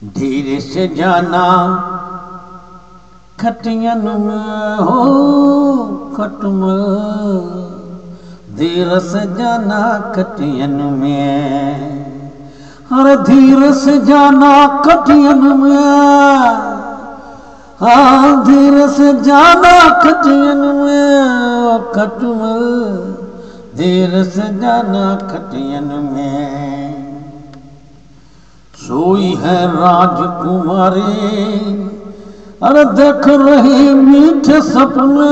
धीरे से जाना खटियन में हो खटमल, धीरे से जाना खटियन में, अरे धीरे से जाना खटियन में, हाँ धीरे से जाना खटियन में खटमल, धीरे से जाना खटियन में। सोई है राजकुमारी, अरे देख रही मीठे सपने,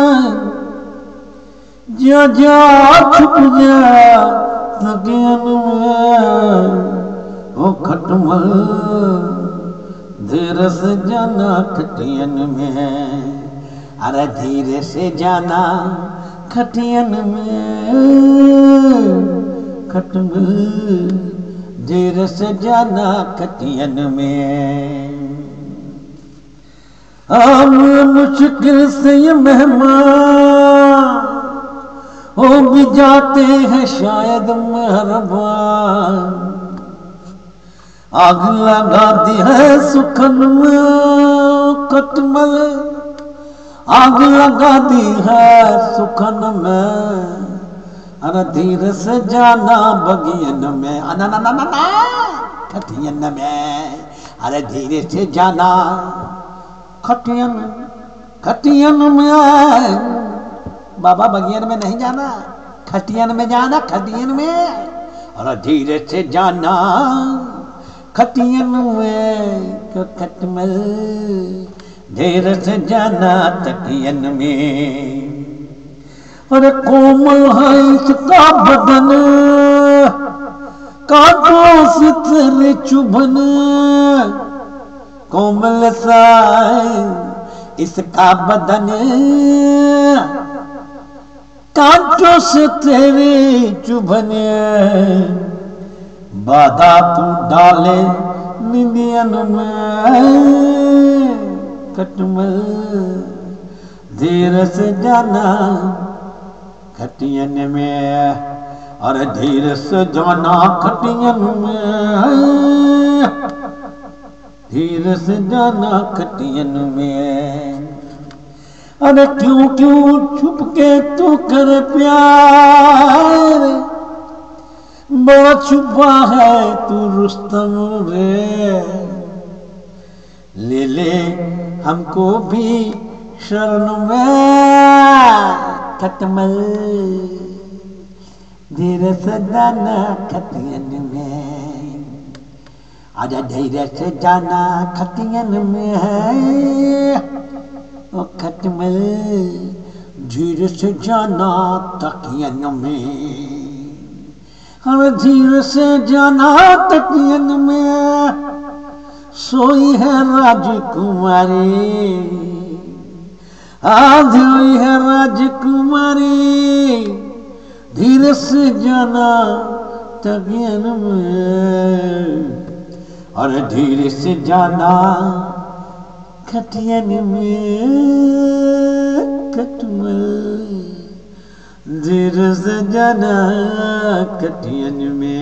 जा जा छुप जा सकियन में ओ खटमल, धीरे से जाना खटियन में, अरे धीरे से जाना खटियन में खटमल, धीरे से जाना खटियन में। हम मुश्किल से ये मेहमान हो भी जाते हैं शायद मेहरबान, आग लगा दी है सुखन में खटमल, आग लगा दी है सुखन में, अरे धीरे से जाना बगियन में, ना ना ना ना खटियन में, अरे धीरे से जाना खटियन खटियन में, बाबा बगियन में नहीं जाना, खटियन में जाना, खटियन में, अरे धीरे से जाना खटियन में खटमल, धीरे से जाना तकियन में। अरे कोमल है इसका बदन, कांटों से तेरे चुभन, कोमल सा इसका बदन, कांटों से तेरे चुभन, बाधा तू डाले निंदियन में खटमल, धीरे से जाना खटियन में, और धीरे से जाना खटियन में, धीरे से जाना खटियन में। अरे क्यों क्यों छुप के तू कर प्यार, बड़ा छुपा है तू रुस्तम रे, ले ले हमको भी शरण में खटमल, धीरे से जाना खटियन में, आजा धीरे से जाना खटियन में है ओ खटमल, धीरे से जाना तकियन में, हमें धीरे से जाना तकियन में। सोई है राजकुमारी, आधी है राजकुमारी, धीरे से जाना तकियन में, और धीरे से जाना खटियन में खटमल, धीरे से जाना खटियन में।